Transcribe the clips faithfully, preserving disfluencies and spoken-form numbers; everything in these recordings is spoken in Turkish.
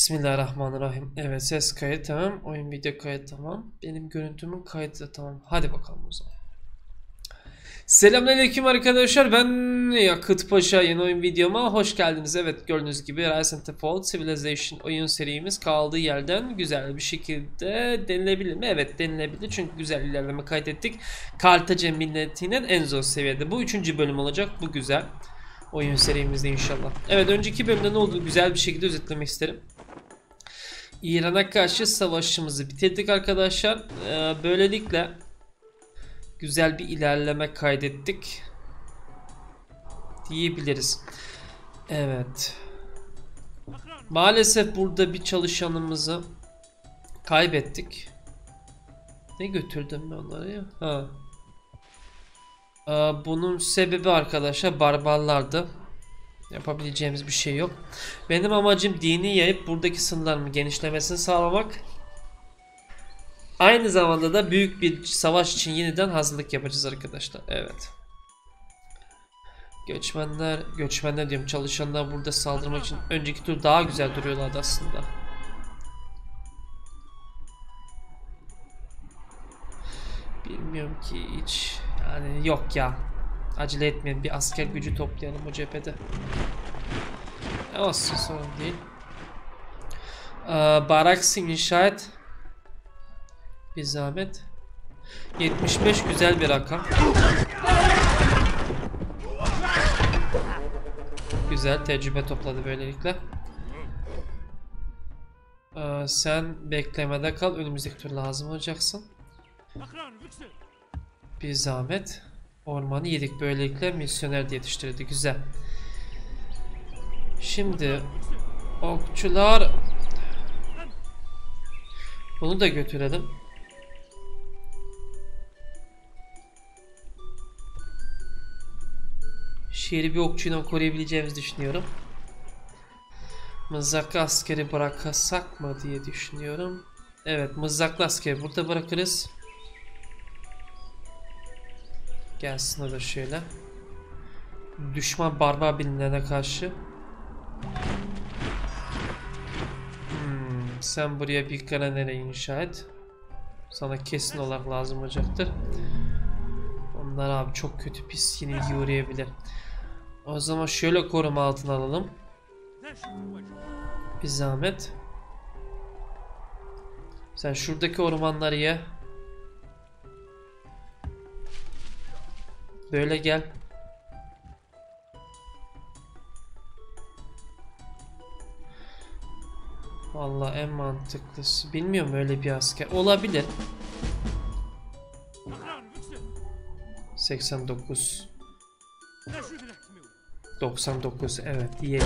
Bismillahirrahmanirrahim. Evet, ses kayıt tamam. Oyun video kayıt tamam. Benim görüntümün kaydı da tamam. Hadi bakalım o zaman. Selamünaleyküm arkadaşlar. Ben Yakıt Paşa, yeni oyun videoma hoş geldiniz. Evet, gördüğünüz gibi Rise and Fall Civilization oyun serimiz kaldığı yerden güzel bir şekilde denilebilir mi? Evet, denilebilir. Çünkü güzel ilerleme kaydettik. Kartaca milletinin en zor seviyede. Bu üçüncü bölüm olacak. Bu güzel. Oyun serimizde inşallah. Evet, önceki bölümde ne oldu güzel bir şekilde özetlemek isterim. İran'a karşı savaşımızı bitirdik arkadaşlar. Ee, böylelikle güzel bir ilerleme kaydettik diyebiliriz. Evet. Maalesef burada bir çalışanımızı kaybettik. Ne götürdüm ben onları ya? Ha. Ee, bunun sebebi arkadaşlar barbarlardı. Yapabileceğimiz bir şey yok. Benim amacım dini yayıp buradaki sınırlarımı genişlemesini sağlamak. Aynı zamanda da büyük bir savaş için yeniden hazırlık yapacağız arkadaşlar. Evet. Göçmenler, göçmenler diyorum, çalışanlar burada saldırmak için önceki tur daha güzel duruyorlardı aslında. Bilmiyorum ki hiç. Yani yok ya. Acele etmeyin, bir asker gücü toplayalım o cephede. E olsun, sorun değil. Ee, Baraks inşa et. Bir zahmet. yetmiş beş güzel bir rakam. Güzel tecrübe topladı böylelikle. Ee, sen beklemede kal. Önümüzdeki tur lazım olacaksın. Bir zahmet. Ormanı yedik, böylelikle misyoner yetiştirdi. Güzel. Şimdi okçular, bunu da götürelim. Şehri bir okçuyla koruyabileceğimizi düşünüyorum. Mızraklı askeri bıraksak mı diye düşünüyorum. Evet, mızraklı askeri burada bırakırız. Gelsin o da şöyle. Düşman barbar bilimlerine karşı. Hmm, sen buraya bir granere inşa et. Sana kesin olarak lazım olacaktır. Onlar abi çok kötü, pis yenilgi uğrayabilir. O zaman şöyle koruma altına alalım. Bir zahmet. Sen şuradaki ormanları ye. Böyle gel. Vallahi en mantıklısı. Bilmiyorum, öyle bir asker olabilir. seksen dokuz. doksan dokuz, evet, iyi.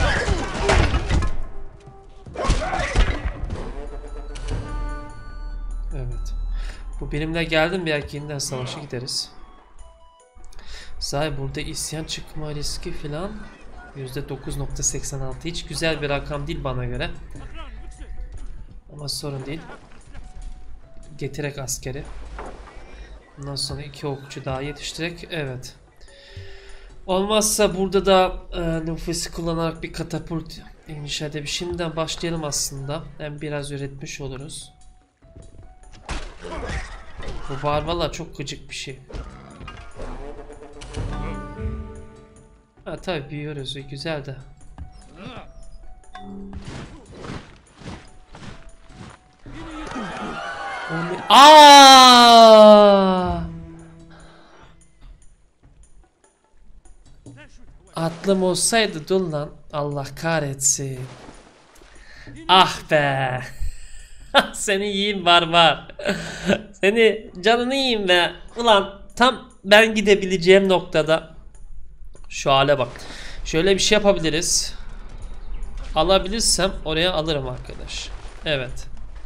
Evet. Bu benimle geldim, belki yeniden savaşa gideriz. Sahi burada isyan çıkma riski filan yüzde dokuz nokta seksen altı, hiç güzel bir rakam değil bana göre. Ama sorun değil. Getirek askeri. Ondan sonra iki okçu daha yetiştirerek, evet. Olmazsa burada da e, nüfusu kullanarak bir katapult inşa edelim. Şimdiden başlayalım aslında. Hem biraz üretmiş oluruz. Bu barbarlar çok gıcık bir şey. Ha tabi büyüyoruz, güzel de. Aa! Atlım olsaydı dur lan. Allah kahretsin. Ah be. Seni yiyeyim barbar. Seni canını yiyeyim be. Ulan tam ben gidebileceğim noktada. Şu hale bak. Şöyle bir şey yapabiliriz. Alabilirsem oraya alırım arkadaş. Evet.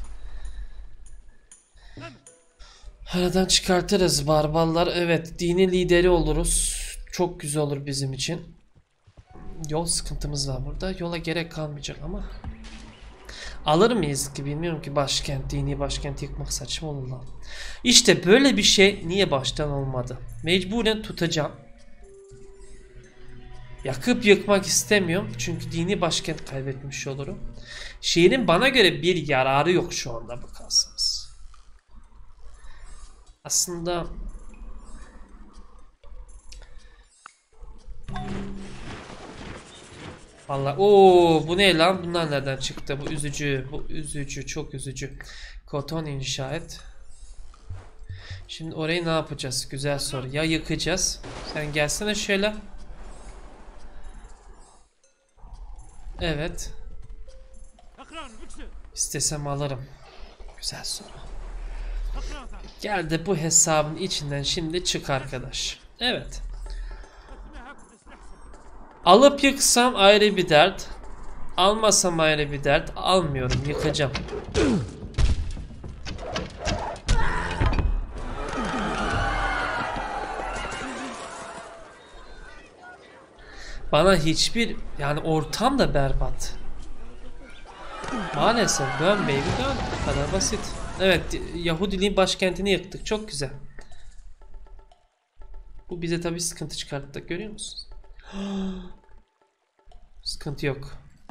Aradan çıkartırız barbarlar. Evet, dini lideri oluruz. Çok güzel olur bizim için. Yol sıkıntımız var burada. Yola gerek kalmayacak ama. Alır mıyız ki bilmiyorum ki, başkent, dini başkenti yıkmak saçma olur lan. İşte böyle bir şey niye baştan olmadı? Mecburen tutacağım. Yakıp yıkmak istemiyorum. Çünkü dini başkent kaybetmiş olurum. Şehrin bana göre bir yararı yok şu anda bakarsanız. Aslında vallahi ooo bu ne lan? Bunlar nereden çıktı? Bu üzücü. Bu üzücü. Çok üzücü. Koton inşa et. Şimdi orayı ne yapacağız? Güzel soru. Ya yıkacağız. Sen gelsene şöyle. Evet. İstesem alırım. Güzel soru. Gel de bu hesabın içinden şimdi çık arkadaş. Evet. Alıp yıksam ayrı bir dert. Almasam ayrı bir dert. Almıyorum. Yıkacağım. Bana hiçbir yani ortam da berbat. Maalesef dön baby dön. Bu kadar basit. Evet, Yahudiliğin başkentini yıktık. Çok güzel. Bu bize tabii sıkıntı çıkarttı. Görüyor musunuz? Sıkıntı yok.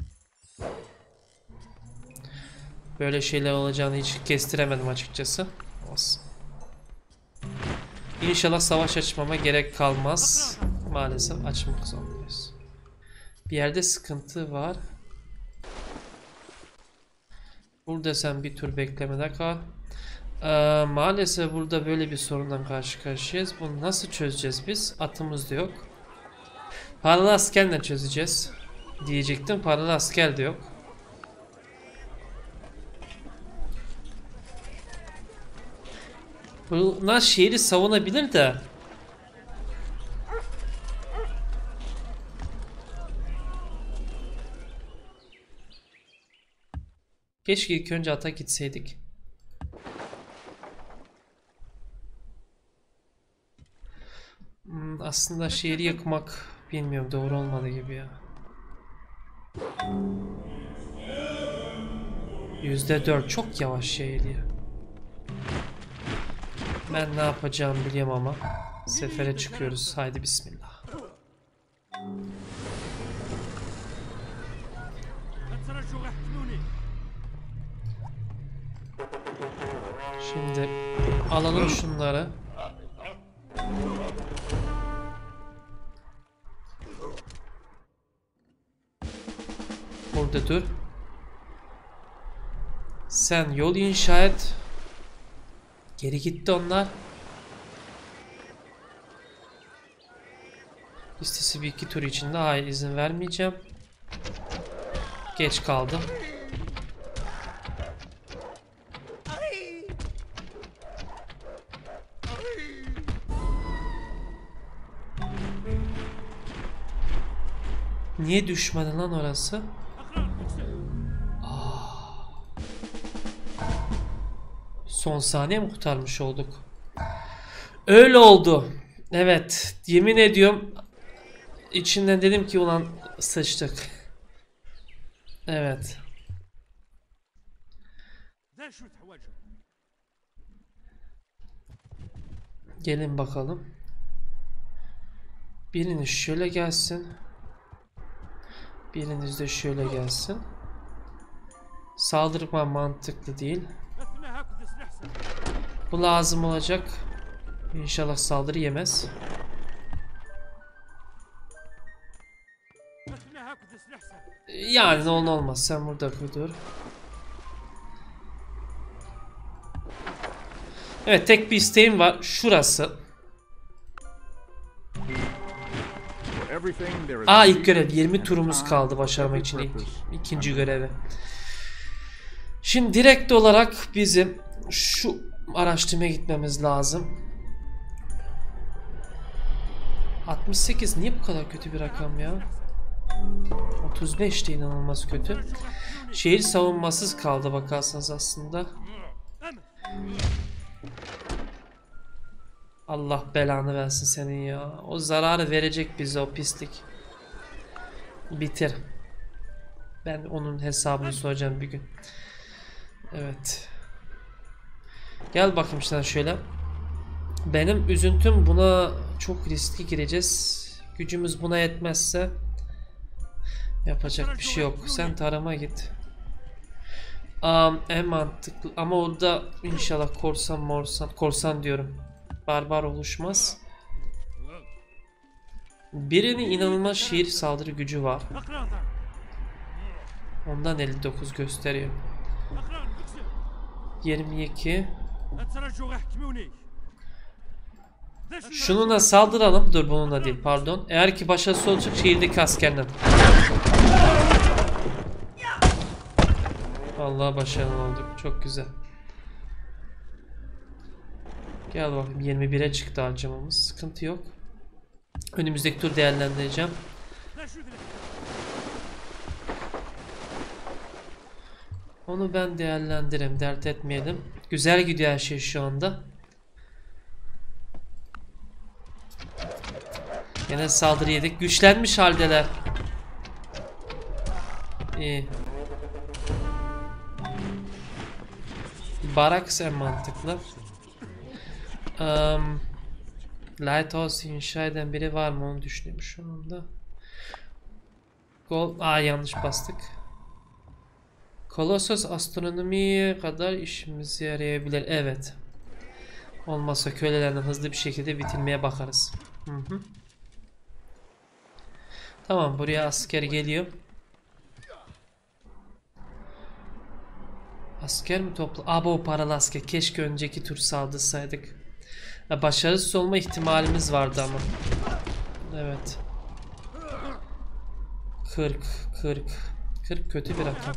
Böyle şeyler olacağını hiç kestiremedim açıkçası. Olsun. İnşallah savaş açmama gerek kalmaz. Maalesef açmak zorundayız. Bir yerde sıkıntı var. Burada sen bir tur beklemede kal. Ee, maalesef burada böyle bir sorunla karşı karşıyayız. Bunu nasıl çözeceğiz biz? Atımız da yok. Paralı askerle çözeceğiz. Diyecektim. Paralı asker de yok. Bunlar şehri savunabilir de. Keşke ilk önce ata gitseydik. Hmm, aslında şehri yıkmak bilmiyorum doğru olmadı gibi ya. Yüzde dört çok yavaş şehir ya. Ben ne yapacağımı biliyorum ama sefere çıkıyoruz. Haydi bismillah. Şimdi alalım şunları. Burada dur. Sen yol inşa et. Geri gitti onlar. Listesi bir iki tur içinde. Hayır izin vermeyeceğim. Geç kaldım. Niye düşmedi lan orası? Aa. Son saniye mi kurtarmış olduk? Öyle oldu. Evet. Yemin ediyorum. İçinden dedim ki ulan sıçtık. Evet. Gelin bakalım. Biriniz şöyle gelsin. Biriniz de şöyle gelsin. Saldırma mantıklı değil. Bu lazım olacak. İnşallah saldırı yemez. Yani ne olur olmaz. Sen burada dur. Evet tek bir isteğim var. Şurası. Aa ilk görev. yirmi turumuz kaldı başarmak için ilk, ikinci görevi. Şimdi direkt olarak bizim şu araştırmaya gitmemiz lazım. altmış sekiz niye bu kadar kötü bir rakam ya? otuz beş de inanılmaz kötü. Şehir savunmasız kaldı bakarsanız aslında. Allah belanı versin senin ya. O zararı verecek bize o pislik. Bitir. Ben onun hesabını soracağım bir gün. Evet. Gel bakayım sana şöyle. Benim üzüntüm buna çok riskli gireceğiz. Gücümüz buna yetmezse yapacak bir şey yok. Sen tarama git. Um, en mantıklı ama orada inşallah korsan morsan korsan diyorum. Barbar oluşmaz. Birinin inanılmaz şehir saldırı gücü var. Ondan elli dokuz gösteriyor. yirmi iki. Şununla saldıralım. Dur bununla değil pardon. Eğer ki başarısız olacak şehirdeki askerden. Vallahi başarılı olduk. Çok güzel. Gel bakayım yirmi bire çıktı harcamamız. Sıkıntı yok. Önümüzdeki tur değerlendireceğim. Onu ben değerlendireyim. Dert etmeyelim. Güzel gidiyor her şey şu anda. Yine saldırı yedik. Güçlenmiş haldeler. İyi. Baraks en mantıklı. Um, Lighthouse inşa eden biri var mı onu düşünüyorum şu anda. Gol. Aa yanlış bastık. Kolossos astronomiye kadar işimize yarayabilir. Evet. Olmazsa kölelerden hızlı bir şekilde bitirmeye bakarız. Hı hı. Tamam buraya asker geliyor. Asker mi topla? Abo paralı asker. Keşke önceki tur saldırsaydık. Ya başarısız olma ihtimalimiz vardı ama. Evet. kırk kırk kırk kötü bir rakam.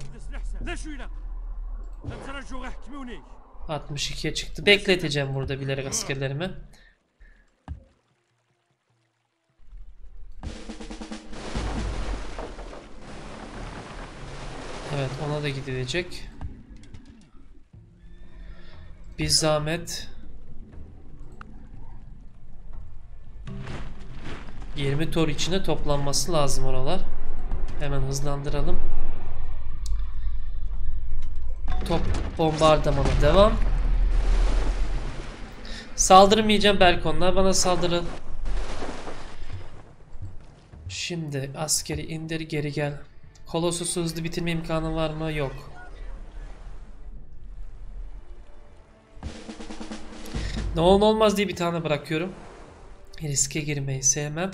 altmış ikiye çıktı. Bekleteceğim burada bilerek askerlerimi. Evet ona da gidilecek. Bir zahmet. yirmi tur içinde toplanması lazım oralar. Hemen hızlandıralım. Top bombardımana devam. Saldırmayacağım belki onlar bana saldırır. Şimdi askeri indir geri gel. Kolossus'u hızlı bitirme imkanı var mı? Yok. Ne olur ne olmaz diye bir tane bırakıyorum. Riske girmeyi sevmem.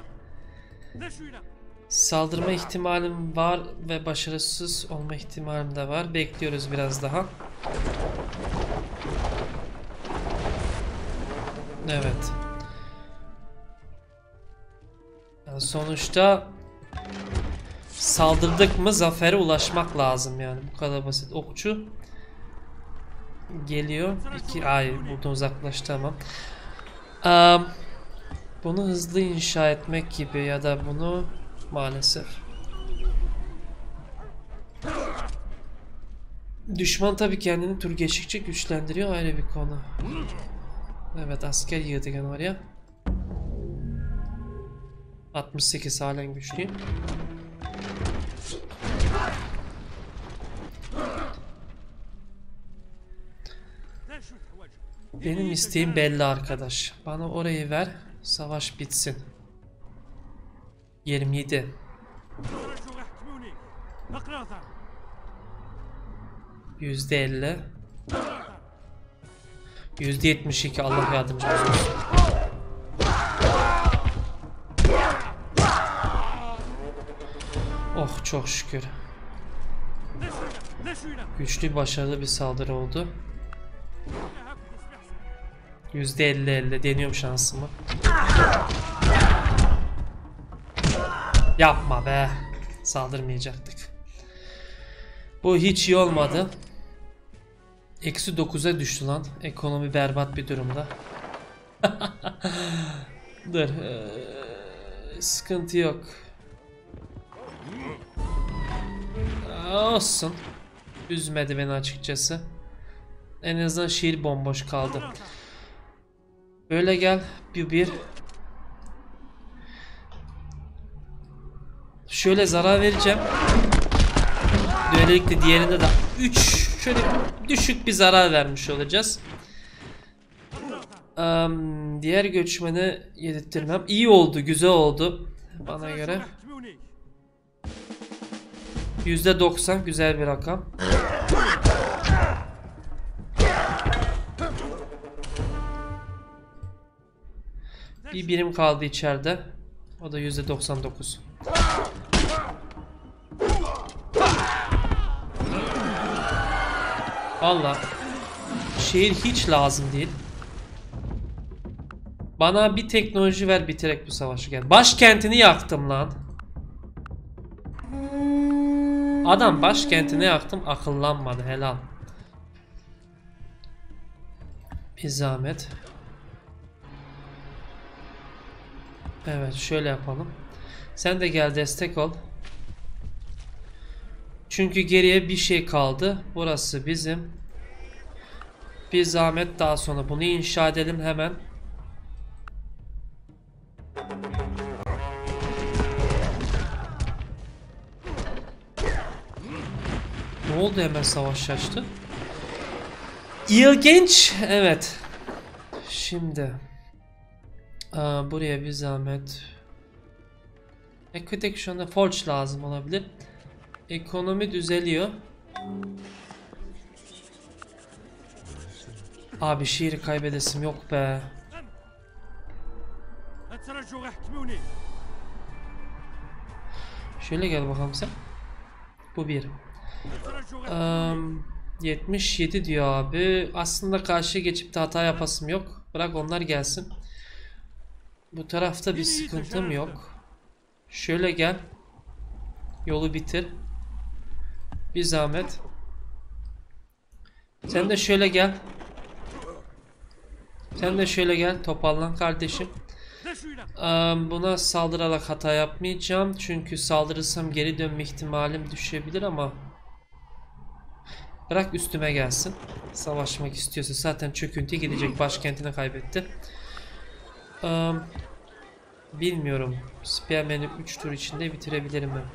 Saldırma ihtimalim var ve başarısız olma ihtimalim de var. Bekliyoruz biraz daha. Evet. Yani sonuçta saldırdık mı zafere ulaşmak lazım yani. Bu kadar basit. Okçu geliyor. İki, ay buradan uzaklaştı tamam. Um, bunu hızlı inşa etmek gibi ya da bunu maalesef. Düşman tabii kendini tur geçtikçe güçlendiriyor ayrı bir konu. Evet asker yığdı gene oraya. altmış sekiz halen güçlüyüm. Benim isteğim belli arkadaş. Bana orayı ver. Savaş bitsin. yirmi yedi. yüzde elli. yüzde yetmiş iki. Allah yardımcımız olsun. Oh çok şükür. Güçlü başarılı bir saldırı oldu. yüzde elli elli deniyorum şansımı. Yapma be. Saldırmayacaktık. Bu hiç iyi olmadı. Eksi dokuza düştü lan. Ekonomi berbat bir durumda. Dur. Ee, sıkıntı yok. Olsun. Üzmedi beni açıkçası. En azından şehir bomboş kaldı. Böyle gel. Bir bir. Şöyle zarar vereceğim. Böylelikle diğerinde de üç şöyle düşük bir zarar vermiş olacağız. Um, diğer göçmeni yedirttirmem. İyi oldu, güzel oldu bana göre. yüzde doksan güzel bir rakam. Bir birim kaldı içeride. O da yüzde doksan dokuz. Vallahi şehir hiç lazım değil. Bana bir teknoloji ver, bitirek bu savaşı gel. Başkentini yaktım lan. Adam başkentini yaktım, akıllanmadı, helal. Bir zahmet. Evet, şöyle yapalım. Sen de gel, destek ol. Çünkü geriye bir şey kaldı. Burası bizim. Bir zahmet, daha sonra bunu inşa edelim hemen. Ne oldu, hemen savaş açtı? İlginç. Evet. Şimdi Aa, buraya bir zahmet. Equitek şu anda forge lazım olabilir. Ekonomi düzeliyor. Abi şehri kaybedesim yok be. Şöyle gel bakalım sen. Bu bir. Um, yetmiş yedi diyor abi. Aslında karşıya geçip de hata yapasım yok. Bırak onlar gelsin. Bu tarafta bir sıkıntım yok. Şöyle gel. Yolu bitir. Bir zahmet. Sen de şöyle gel. Sen de şöyle gel. Toparlan kardeşim. Um, buna saldırarak hata yapmayacağım. Çünkü saldırırsam geri dönme ihtimalim düşebilir ama bırak üstüme gelsin. Savaşmak istiyorsa zaten çöküntü gidecek. Başkentini kaybetti. Um, bilmiyorum. Spearman'i üç tur içinde bitirebilirim ben.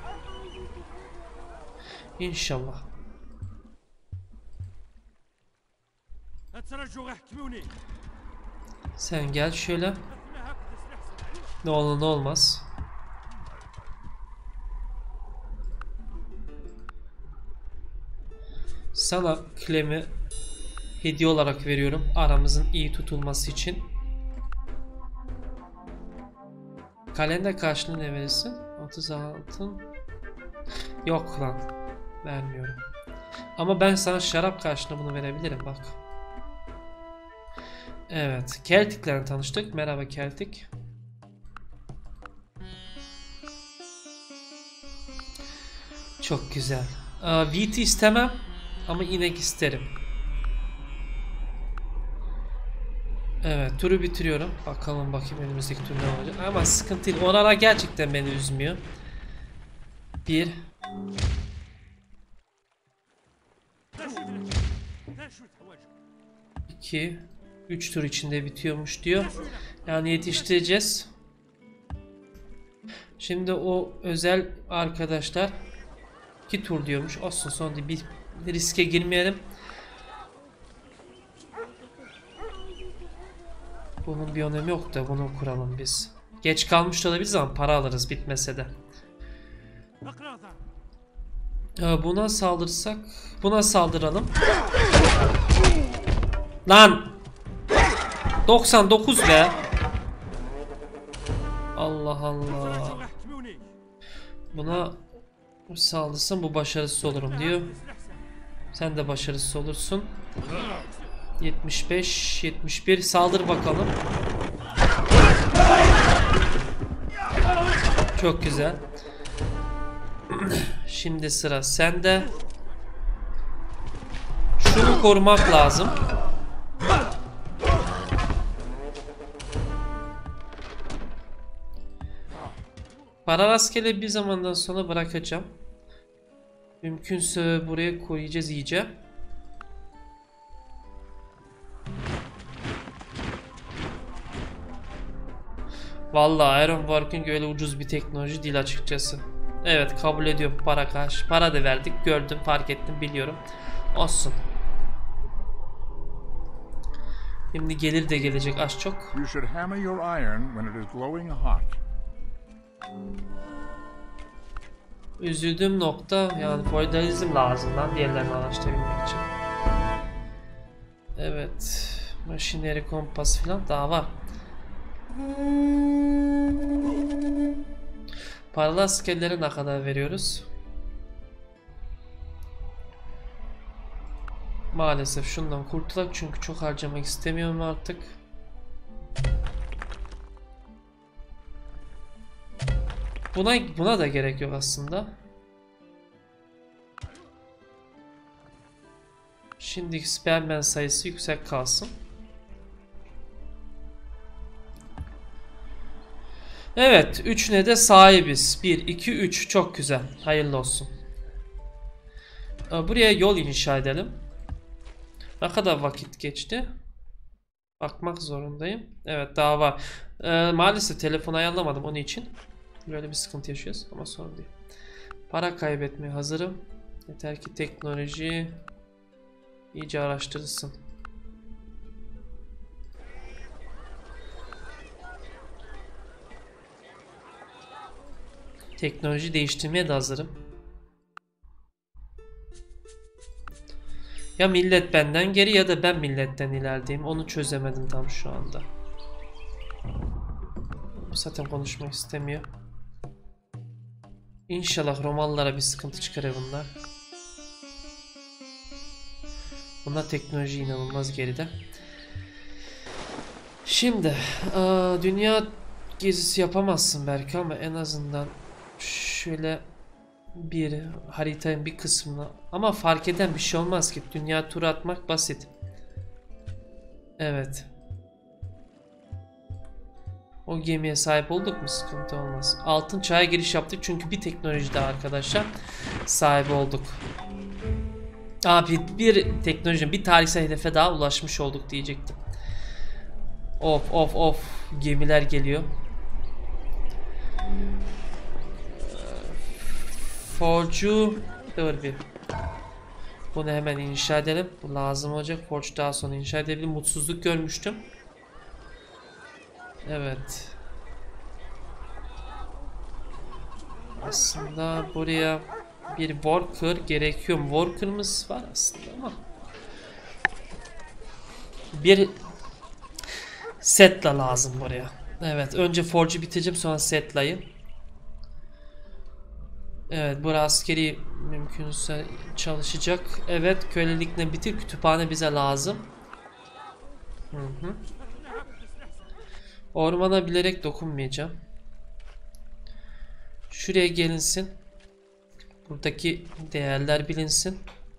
İnşallah. Sen gel şöyle. Ne olur ne olmaz. Sana Clem'i hediye olarak veriyorum. Aramızın iyi tutulması için. Kalender karşılığı ne verirsin? otuz altın. Yok lan. Vermiyorum. Ama ben sana şarap karşılığı bunu verebilirim bak. Evet. Keltik'le tanıştık. Merhaba Keltik. Çok güzel. Wheat istemem. Ama inek isterim. Evet. Turu bitiriyorum. Bakalım bakayım önümüzdeki tur ne olacak. Ama sıkıntı değil. Oralar gerçekten beni üzmüyor. Bir. İki. Üç tur içinde bitiyormuş diyor. Yani yetiştireceğiz. Şimdi o özel arkadaşlar iki tur diyormuş. Olsun, sonra bir riske girmeyelim. Bunun bir önemi yok da bunu kuralım biz. Geç kalmış da olabiliriz ama para alırız bitmese de. Buna saldırsak, buna saldıralım. Lan! doksan dokuz be. Allah Allah. Buna saldırsam bu başarısız olurum diyor. Sen de başarısız olursun. yetmiş beş, yetmiş bir saldır bakalım. Çok güzel. Şimdi sıra sende. Şunu korumak lazım. Para rastgele bir zamandan sonra bırakacağım. Mümkünse buraya koruyacağız iyice. Vallahi Ironworking öyle ucuz bir teknoloji değil açıkçası. Evet, kabul ediyorum, para karşı. Para da verdik, gördüm, fark ettim, biliyorum. Olsun. Şimdi gelir de gelecek az çok. You should hammer your iron when it is glowing hot. Üzüldüğüm nokta yani feodalizm lazım lan diğerlerini araştırabilmek için. Evet. Maşineri, kompas falan daha var. Paralı askerlere ne kadar veriyoruz? Maalesef şundan kurtulak çünkü çok harcamak istemiyorum artık. Buna buna da gerek yok aslında. Şimdiki Superman sayısı yüksek kalsın. Evet, üçüne de sahibiz. bir, iki, üç. Çok güzel. Hayırlı olsun. Buraya yol inşa edelim. Ne kadar vakit geçti? Bakmak zorundayım. Evet, daha var. Ee, maalesef telefon ayarlamadım onun için. Böyle bir sıkıntı yaşıyoruz ama sorun değil. Para kaybetmeye hazırım. Yeter ki teknoloji iyice araştırılsın. Teknoloji değiştirmeye de hazırım. Ya millet benden geri ya da ben milletten ilerideyim. Onu çözemedim tam şu anda. Zaten konuşmak istemiyor. İnşallah Romalılara bir sıkıntı çıkarır bunlar. Bunlar teknoloji inanılmaz geride. Şimdi dünya gezisi yapamazsın belki ama en azından şöyle bir haritanın bir kısmını, ama fark eden bir şey olmaz ki, dünya turu atmak basit. Evet. O gemiye sahip olduk mu sıkıntı olmaz. Altın çağa giriş yaptık çünkü bir teknolojide arkadaşlar sahibi olduk. Abi bir teknoloji, bir tarihsel hedefe daha ulaşmış olduk diyecektim. Of of of, gemiler geliyor. Forge'u dur bir. Bunu hemen inşa edelim. Bu lazım olacak. Forge daha sonra inşa edebilirim. Mutsuzluk görmüştüm. Evet. Aslında buraya bir worker gerekiyor. Worker'ımız var aslında ama bir setla lazım buraya. Evet, önce Forge'u bitireceğim, sonra setlayı. Evet, burası askeri mümkünse çalışacak. Evet, kölelikle bitir, kütüphane bize lazım. Hı hı. Ormana bilerek dokunmayacağım. Şuraya gelinsin. Buradaki değerler bilinsin.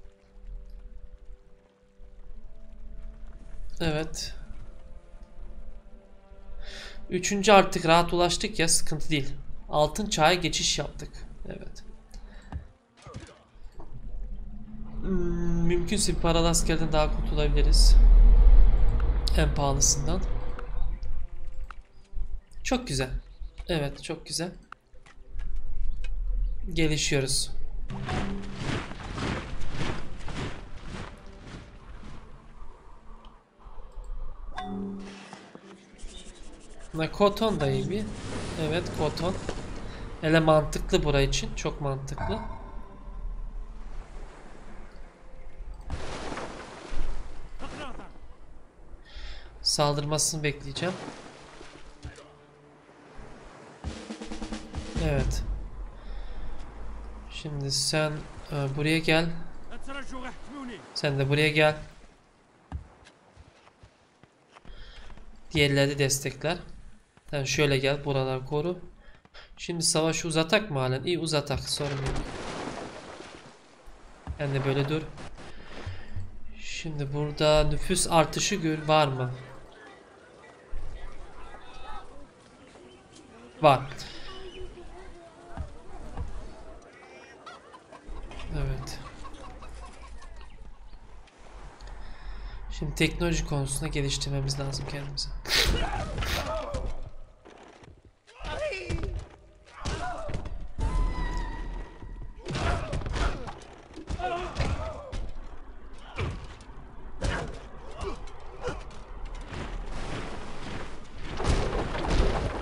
Evet. Üçüncü artık rahat ulaştık ya, sıkıntı değil. Altın çağa geçiş yaptık. Evet. Hmm, mümkünse bir paralı askerden daha kurtulabiliriz. En pahalısından. Çok güzel. Evet, çok güzel. Gelişiyoruz. Ne, koton da iyi bir. Evet, koton. Hele mantıklı buraya için. Çok mantıklı. Saldırmasını bekleyeceğim. Evet. Şimdi sen e, buraya gel. Sen de buraya gel. Diğerleri de destekler. Sen şöyle gel, buralar koru. Şimdi savaşı uzatak mı halen? İyi, uzatak, sorun yok. Ben de böyle dur. Şimdi burada nüfus artışı gör var mı? Var. Evet. Şimdi teknoloji konusunda geliştirmemiz lazım kendimizi.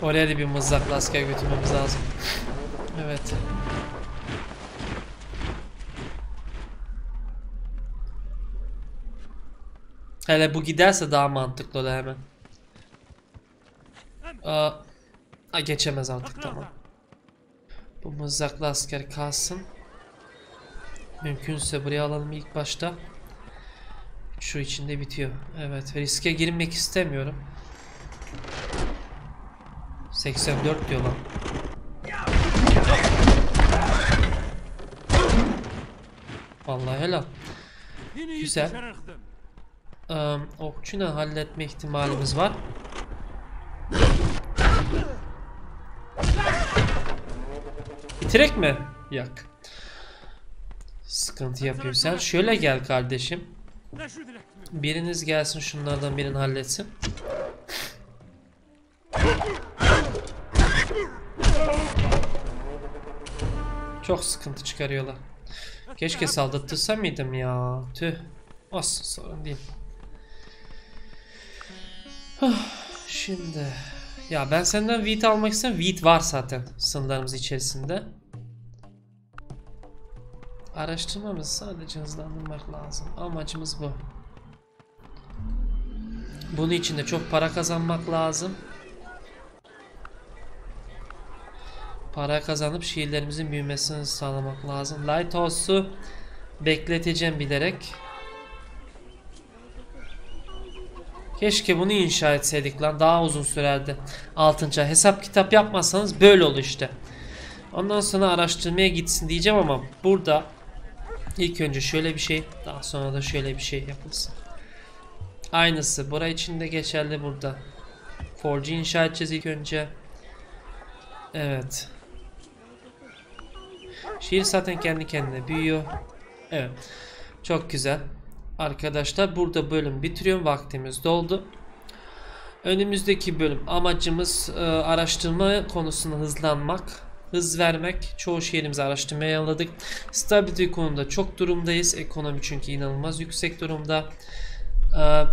Oraya da bir mızraklı asker götürmemiz lazım. Evet. Hele bu giderse daha mantıklı olur hemen. Aa, a, geçemez artık, tamam. Bu mızraklı asker kalsın. Mümkünse buraya alalım ilk başta. Şu içinde bitiyor. Evet, riske girmek istemiyorum. seksen dört diyor lan. Vallahi helal. Güzel. Ee, okçuyla halletme ihtimalimiz var. Bitirek mi? Yak. Sıkıntı yapıyor. Sen şöyle gel kardeşim. Biriniz gelsin, şunlardan birini halletsin. Çok sıkıntı çıkarıyorlar. Keşke saldırtırsam mıydım ya? Tüh. Olsun, sorun değil. Şimdi ya ben senden wheat almak istiyorum. Wheat var zaten sınırlarımız içerisinde. Araştırmamızı sadece hızlandırmak lazım. Amacımız bu. Bunun için de çok para kazanmak lazım. Para kazanıp şehirlerimizin büyümesini sağlamak lazım. Lighthouse'u bekleteceğim bilerek. Keşke bunu inşa etseydik lan, daha uzun sürerdi. Altıncı hesap kitap yapmazsanız böyle olur işte. Ondan sonra araştırmaya gitsin diyeceğim ama burada ilk önce şöyle bir şey, daha sonra da şöyle bir şey yapılsın. Aynısı buraya için de geçerli burada. Forge inşa edeceğiz ilk önce. Evet. Şehir zaten kendi kendine büyüyor. Evet. Çok güzel. Arkadaşlar burada bölüm bitiriyorum. Vaktimiz doldu. Önümüzdeki bölüm amacımız e, araştırma konusunda hızlanmak. Hız vermek. Çoğu şehrimizi araştırmaya yolladık. Stability konuda çok durumdayız. Ekonomi çünkü inanılmaz yüksek durumda. E,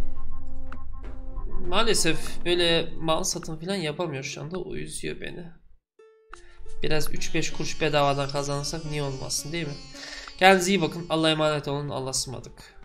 maalesef böyle mal satım falan yapamıyor şu anda. O üzüyor beni. Biraz üç beş kuruş bedavadan kazanırsak niye olmasın, değil mi? Kendinize iyi bakın. Allah'a emanet olun. Allah'a ısmarladık.